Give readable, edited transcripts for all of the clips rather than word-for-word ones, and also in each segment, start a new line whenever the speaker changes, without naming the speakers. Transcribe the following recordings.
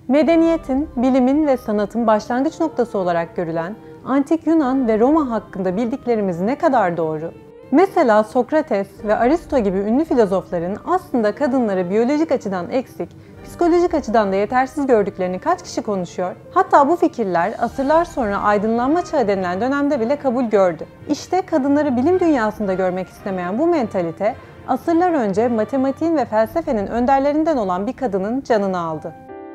Medeniyetin, bilimin ve sanatın başlangıç noktası olarak görülen Antik Yunan ve Roma hakkında bildiklerimiz ne kadar doğru? Mesela Sokrates ve Aristo gibi ünlü filozofların aslında kadınları biyolojik açıdan eksik, psikolojik açıdan da yetersiz gördüklerini kaç kişi konuşuyor? Hatta bu fikirler asırlar sonra aydınlanma çağı denilen dönemde bile kabul gördü. İşte kadınları bilim dünyasında görmek istemeyen bu mentalite, asırlar önce matematiğin ve felsefenin önderlerinden olan bir kadının canını aldı.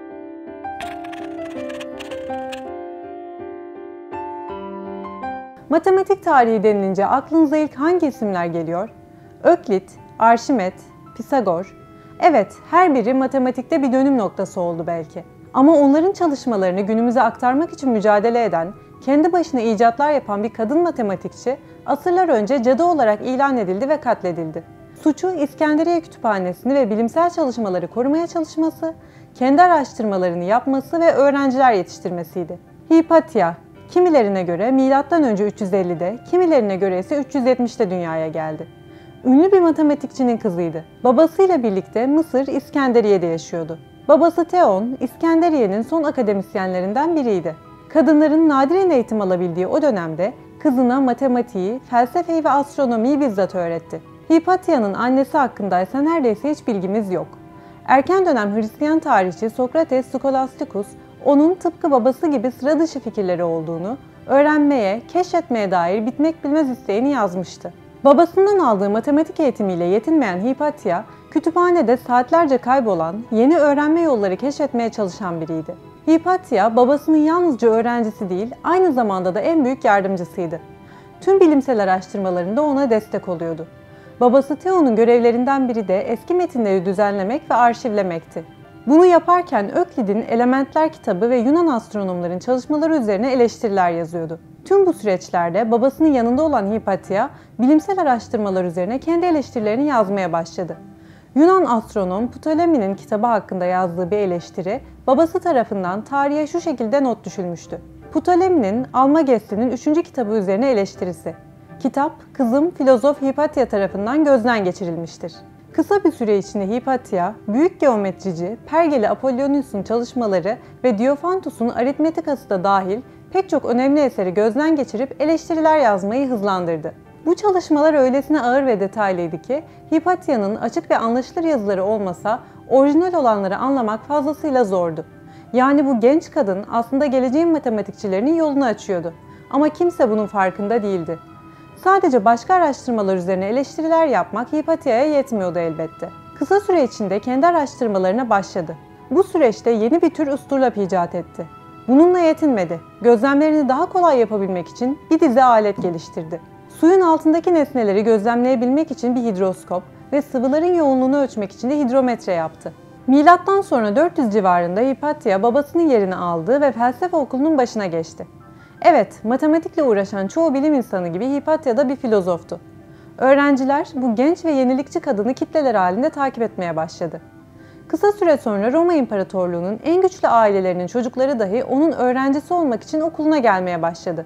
Matematik tarihi denilince aklınıza ilk hangi isimler geliyor? Öklit, Arşimet, Pisagor. Evet, her biri matematikte bir dönüm noktası oldu belki. Ama onların çalışmalarını günümüze aktarmak için mücadele eden, kendi başına icatlar yapan bir kadın matematikçi, asırlar önce cadı olarak ilan edildi ve katledildi. Suçu İskenderiye Kütüphanesi'ni ve bilimsel çalışmaları korumaya çalışması, kendi araştırmalarını yapması ve öğrenciler yetiştirmesiydi. Hipatya, kimilerine göre M.Ö. 350'de, kimilerine göre ise 370'te dünyaya geldi. Ünlü bir matematikçinin kızıydı. Babasıyla birlikte Mısır, İskenderiye'de yaşıyordu. Babası Theon, İskenderiye'nin son akademisyenlerinden biriydi. Kadınların nadiren eğitim alabildiği o dönemde kızına matematiği, felsefeyi ve astronomiyi bizzat öğretti. Hipatya'nın annesi hakkındaysa neredeyse hiç bilgimiz yok. Erken dönem Hristiyan tarihçi Sokrates Scholasticus, onun tıpkı babası gibi sıra dışı fikirleri olduğunu, öğrenmeye, keşfetmeye dair bitmek bilmez isteğini yazmıştı. Babasından aldığı matematik eğitimiyle yetinmeyen Hipatya, kütüphanede saatlerce kaybolan, yeni öğrenme yolları keşfetmeye çalışan biriydi. Hipatya, babasının yalnızca öğrencisi değil, aynı zamanda da en büyük yardımcısıydı. Tüm bilimsel araştırmalarında ona destek oluyordu. Babası Theon'un görevlerinden biri de eski metinleri düzenlemek ve arşivlemekti. Bunu yaparken Öklid'in Elementler kitabı ve Yunan astronomların çalışmaları üzerine eleştiriler yazıyordu. Tüm bu süreçlerde babasının yanında olan Hipatya, bilimsel araştırmalar üzerine kendi eleştirilerini yazmaya başladı. Yunan astronom Ptolemy'nin kitabı hakkında yazdığı bir eleştiri, babası tarafından tarihe şu şekilde not düşülmüştü. Ptolemy'nin Almages'in 3. kitabı üzerine eleştirisi. Kitap, kızım filozof Hipatya tarafından gözden geçirilmiştir. Kısa bir süre içinde Hipatya, büyük geometrici Pergeli Apollonius'un çalışmaları ve Diophantus'un aritmetikası da dahil pek çok önemli eseri gözden geçirip eleştiriler yazmayı hızlandırdı. Bu çalışmalar öylesine ağır ve detaylıydı ki Hipatya'nın açık ve anlaşılır yazıları olmasa orijinal olanları anlamak fazlasıyla zordu. Yani bu genç kadın aslında geleceğin matematikçilerinin yolunu açıyordu. Ama kimse bunun farkında değildi. Sadece başka araştırmalar üzerine eleştiriler yapmak Hipatya'ya yetmiyordu elbette. Kısa süre içinde kendi araştırmalarına başladı. Bu süreçte yeni bir tür usturlap icat etti. Bununla yetinmedi. Gözlemlerini daha kolay yapabilmek için bir dizi alet geliştirdi. Suyun altındaki nesneleri gözlemleyebilmek için bir hidroskop ve sıvıların yoğunluğunu ölçmek için de hidrometre yaptı. Milattan sonra 400 civarında Hipatya babasının yerini aldı ve felsefe okulunun başına geçti. Evet, matematikle uğraşan çoğu bilim insanı gibi Hipatya da bir filozoftu. Öğrenciler bu genç ve yenilikçi kadını kitleler halinde takip etmeye başladı. Kısa süre sonra Roma İmparatorluğu'nun en güçlü ailelerinin çocukları dahi onun öğrencisi olmak için okuluna gelmeye başladı.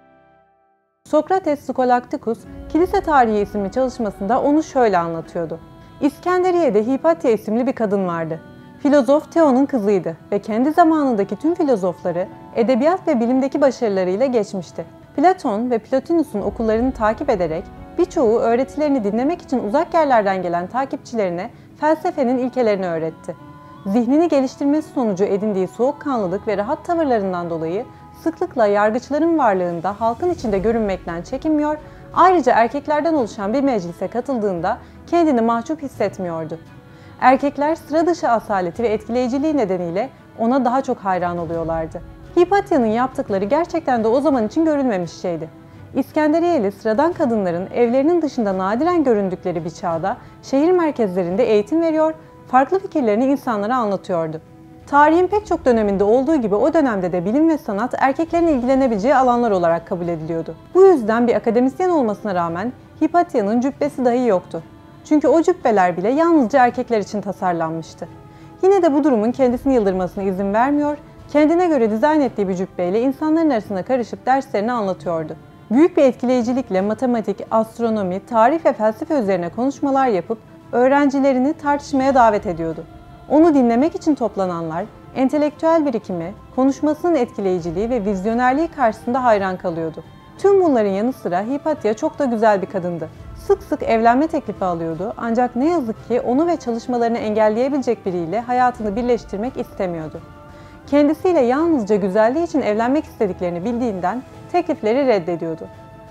Sokrates Scholasticus, Kilise Tarihi isimli çalışmasında onu şöyle anlatıyordu. İskenderiye'de Hipatya isimli bir kadın vardı. Filozof Theon'un kızıydı ve kendi zamanındaki tüm filozofları edebiyat ve bilimdeki başarılarıyla geçmişti. Platon ve Plotinus'un okullarını takip ederek birçoğu öğretilerini dinlemek için uzak yerlerden gelen takipçilerine felsefenin ilkelerini öğretti. Zihnini geliştirmesi sonucu edindiği soğukkanlılık ve rahat tavırlarından dolayı sıklıkla yargıçların varlığında halkın içinde görünmekten çekinmiyor, ayrıca erkeklerden oluşan bir meclise katıldığında kendini mahcup hissetmiyordu. Erkekler sıra dışı asaleti ve etkileyiciliği nedeniyle ona daha çok hayran oluyorlardı. Hipatya'nın yaptıkları gerçekten de o zaman için görülmemiş şeydi. İskenderiyeli sıradan kadınların evlerinin dışında nadiren göründükleri bir çağda şehir merkezlerinde eğitim veriyor, farklı fikirlerini insanlara anlatıyordu. Tarihin pek çok döneminde olduğu gibi o dönemde de bilim ve sanat erkeklerin ilgilenebileceği alanlar olarak kabul ediliyordu. Bu yüzden bir akademisyen olmasına rağmen Hipatya'nın cübbesi dahi yoktu. Çünkü o cübbeler bile yalnızca erkekler için tasarlanmıştı. Yine de bu durumun kendisini yıldırmasına izin vermiyor, kendine göre dizayn ettiği bir cübbeyle insanların arasına karışıp derslerini anlatıyordu. Büyük bir etkileyicilikle matematik, astronomi, tarih ve felsefe üzerine konuşmalar yapıp öğrencilerini tartışmaya davet ediyordu. Onu dinlemek için toplananlar Entelektüel birikimi, konuşmasının etkileyiciliği ve vizyonerliği karşısında hayran kalıyordu. Tüm bunların yanı sıra Hipatya çok da güzel bir kadındı. Sık sık evlenme teklifi alıyordu ancak ne yazık ki onu ve çalışmalarını engelleyebilecek biriyle hayatını birleştirmek istemiyordu. Kendisiyle yalnızca güzelliği için evlenmek istediklerini bildiğinden teklifleri reddediyordu.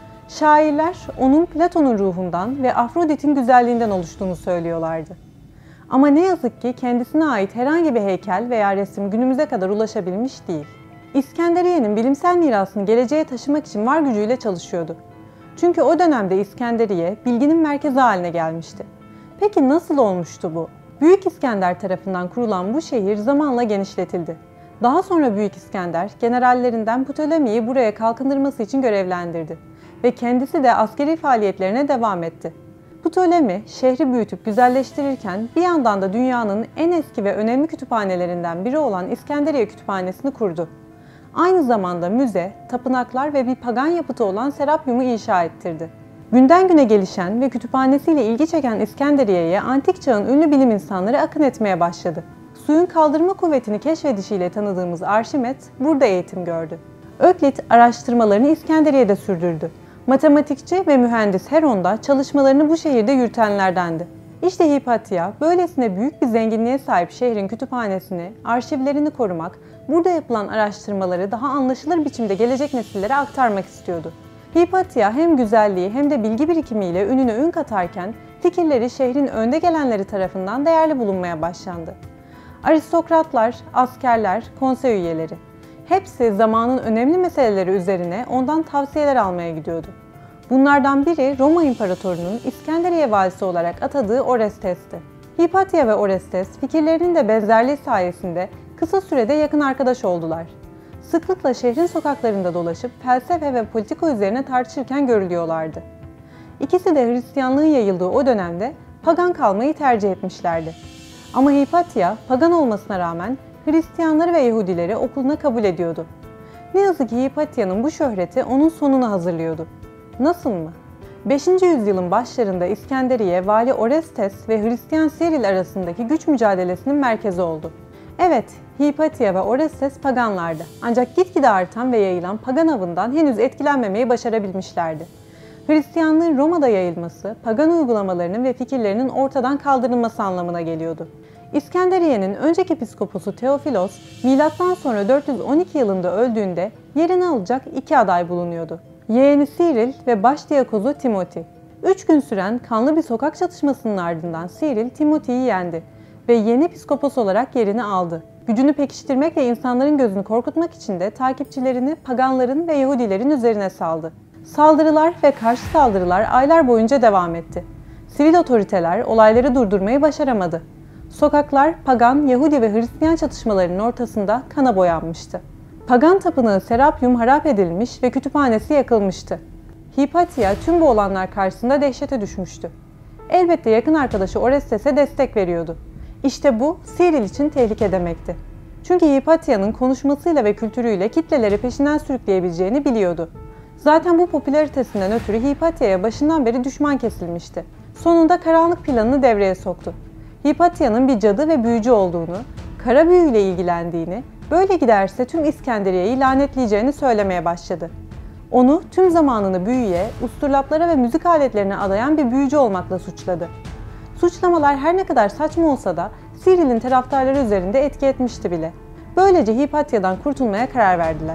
Şairler onun Platon'un ruhundan ve Afrodit'in güzelliğinden oluştuğunu söylüyorlardı. Ama ne yazık ki kendisine ait herhangi bir heykel veya resim günümüze kadar ulaşabilmiş değil. İskenderiye'nin bilimsel mirasını geleceğe taşımak için var gücüyle çalışıyordu. Çünkü o dönemde İskenderiye bilginin merkezi haline gelmişti. Peki nasıl olmuştu bu? Büyük İskender tarafından kurulan bu şehir zamanla genişletildi. Daha sonra Büyük İskender generallerinden Ptolemi'yi buraya kalkındırması için görevlendirdi ve kendisi de askeri faaliyetlerine devam etti. Ptolemi şehri büyütüp güzelleştirirken bir yandan da dünyanın en eski ve önemli kütüphanelerinden biri olan İskenderiye Kütüphanesi'ni kurdu. Aynı zamanda müze, tapınaklar ve bir pagan yapıtı olan Serapeum'u inşa ettirdi. Günden güne gelişen ve kütüphanesiyle ilgi çeken İskenderiye'ye antik çağın ünlü bilim insanları akın etmeye başladı. Suyun kaldırma kuvvetini keşfedişiyle tanıdığımız Arşimet burada eğitim gördü. Öklit araştırmalarını İskenderiye'de sürdürdü. Matematikçi ve mühendis Heron da çalışmalarını bu şehirde yürütenlerdendi. İşte Hipatya, böylesine büyük bir zenginliğe sahip şehrin kütüphanesini, arşivlerini korumak, burada yapılan araştırmaları daha anlaşılır biçimde gelecek nesillere aktarmak istiyordu. Hipatya hem güzelliği hem de bilgi birikimiyle ününe ün katarken fikirleri şehrin önde gelenleri tarafından değerli bulunmaya başlandı. Aristokratlar, askerler, konsey üyeleri. Hepsi zamanın önemli meseleleri üzerine ondan tavsiyeler almaya gidiyordu. Bunlardan biri Roma İmparatorunun İskenderiye valisi olarak atadığı Orestes'ti. Hipatya ve Orestes fikirlerinin de benzerliği sayesinde kısa sürede yakın arkadaş oldular. Sıklıkla şehrin sokaklarında dolaşıp felsefe ve politika üzerine tartışırken görülüyorlardı. İkisi de Hristiyanlığın yayıldığı o dönemde pagan kalmayı tercih etmişlerdi. Ama Hipatya, pagan olmasına rağmen Hristiyanları ve Yahudileri okuluna kabul ediyordu. Ne yazık ki Hipatya'nın bu şöhreti onun sonunu hazırlıyordu. Nasıl mı? 5. yüzyılın başlarında İskenderiye, vali Orestes ve Hristiyan Cyril arasındaki güç mücadelesinin merkezi oldu. Evet, Hipatya ve Orestes paganlardı. Ancak gitgide artan ve yayılan pagan avından henüz etkilenmemeyi başarabilmişlerdi. Hristiyanlığın Roma'da yayılması, pagan uygulamalarının ve fikirlerinin ortadan kaldırılması anlamına geliyordu. İskenderiye'nin önceki piskoposu Theophilos, M.Ö. 412 yılında öldüğünde yerini alacak iki aday bulunuyordu. Yeğeni Cyril ve başdiyakozu Timothy. 3 gün süren kanlı bir sokak çatışmasının ardından Cyril, Timothy'yi yendi ve yeni piskopos olarak yerini aldı. Gücünü pekiştirmek ve insanların gözünü korkutmak için de takipçilerini paganların ve Yahudilerin üzerine saldı. Saldırılar ve karşı saldırılar aylar boyunca devam etti. Sivil otoriteler olayları durdurmayı başaramadı. Sokaklar pagan, Yahudi ve Hristiyan çatışmalarının ortasında kana boyanmıştı. Pagan tapınağı Serapeum harap edilmiş ve kütüphanesi yakılmıştı. Hipatya tüm bu olanlar karşısında dehşete düşmüştü. Elbette yakın arkadaşı Orestes'e destek veriyordu. İşte bu Cyril için tehlike demekti. Çünkü Hipatya'nın konuşmasıyla ve kültürüyle kitleleri peşinden sürükleyebileceğini biliyordu. Zaten bu popülaritesinden ötürü Hipatya'ya başından beri düşman kesilmişti. Sonunda karanlık planını devreye soktu. Hipatya'nın bir cadı ve büyücü olduğunu, kara büyüyle ilgilendiğini, böyle giderse tüm İskenderiye'yi lanetleyeceğini söylemeye başladı. Onu tüm zamanını büyüye, usturlaplara ve müzik aletlerine adayan bir büyücü olmakla suçladı. Suçlamalar her ne kadar saçma olsa da Cyril'in taraftarları üzerinde etki etmişti bile. Böylece Hipatya'dan kurtulmaya karar verdiler.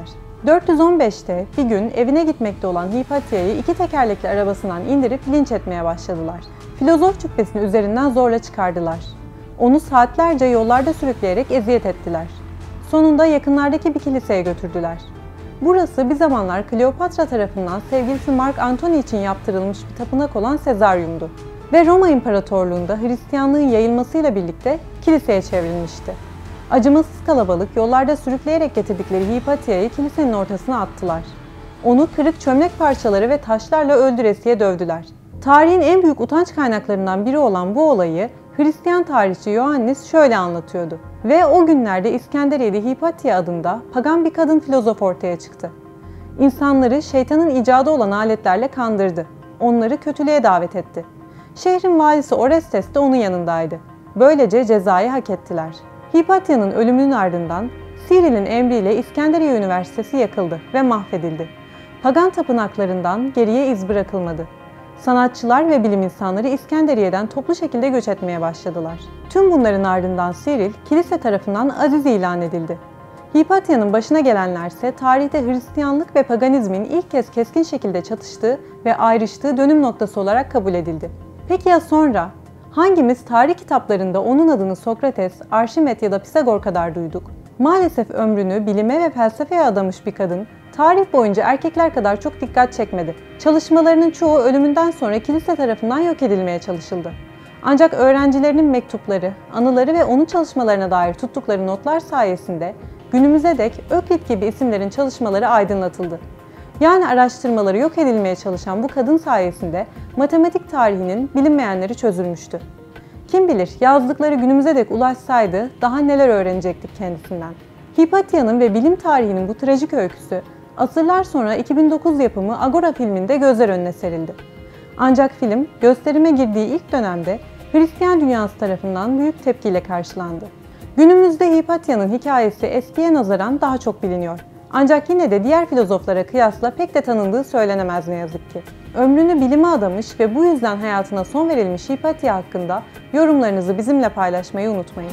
415'te bir gün evine gitmekte olan Hipatya'yı 2 tekerlekli arabasından indirip linç etmeye başladılar. Filozof cübbesini üzerinden zorla çıkardılar. Onu saatlerce yollarda sürükleyerek eziyet ettiler. Sonunda yakınlardaki bir kiliseye götürdüler. Burası bir zamanlar Kleopatra tarafından sevgilisi Mark Antony için yaptırılmış bir tapınak olan Sezaryum'du. Ve Roma İmparatorluğu'nda Hristiyanlığın yayılmasıyla birlikte kiliseye çevrilmişti. Acımasız kalabalık yollarda sürükleyerek getirdikleri Hipatya'yı kilisenin ortasına attılar. Onu kırık çömlek parçaları ve taşlarla öldüresiye dövdüler. Tarihin en büyük utanç kaynaklarından biri olan bu olayı Hristiyan tarihçi Ioannis şöyle anlatıyordu. Ve o günlerde İskenderiye'de Hipatya adında pagan bir kadın filozof ortaya çıktı. İnsanları şeytanın icadı olan aletlerle kandırdı. Onları kötülüğe davet etti. Şehrin valisi Orestes de onun yanındaydı. Böylece cezayı hak ettiler. Hipatya'nın ölümünün ardından Siril'in emriyle İskenderiye Üniversitesi yakıldı ve mahvedildi. Pagan tapınaklarından geriye iz bırakılmadı. Sanatçılar ve bilim insanları İskenderiye'den toplu şekilde göç etmeye başladılar. Tüm bunların ardından Siril, kilise tarafından aziz ilan edildi. Hipatya'nın başına gelenlerse tarihte Hristiyanlık ve paganizmin ilk kez keskin şekilde çatıştığı ve ayrıştığı dönüm noktası olarak kabul edildi. Peki ya sonra? Hangimiz tarih kitaplarında onun adını Sokrates, Arşimet ya da Pisagor kadar duyduk? Maalesef ömrünü bilime ve felsefeye adamış bir kadın, tarih boyunca erkekler kadar çok dikkat çekmedi. Çalışmalarının çoğu ölümünden sonra kilise tarafından yok edilmeye çalışıldı. Ancak öğrencilerinin mektupları, anıları ve onun çalışmalarına dair tuttukları notlar sayesinde günümüze dek Öklit gibi isimlerin çalışmaları aydınlatıldı. Yani araştırmaları yok edilmeye çalışan bu kadın sayesinde matematik tarihinin bilinmeyenleri çözülmüştü. Kim bilir yazdıkları günümüze dek ulaşsaydı daha neler öğrenecektik kendisinden. Hipatya'nın ve bilim tarihinin bu trajik öyküsü asırlar sonra 2009 yapımı Agora filminde gözler önüne serildi. Ancak film gösterime girdiği ilk dönemde Hristiyan dünyası tarafından büyük tepkiyle karşılandı. Günümüzde Hipatya'nın hikayesi eskiye nazaran daha çok biliniyor. Ancak yine de diğer filozoflara kıyasla pek de tanındığı söylenemez ne yazık ki. Ömrünü bilime adamış ve bu yüzden hayatına son verilmiş Hipatya hakkında yorumlarınızı bizimle paylaşmayı unutmayın.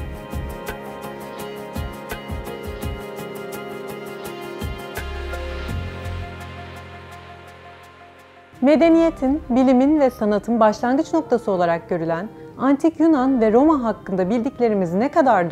Medeniyetin, bilimin ve sanatın başlangıç noktası olarak görülen Antik Yunan ve Roma hakkında bildiklerimiz ne kadardı?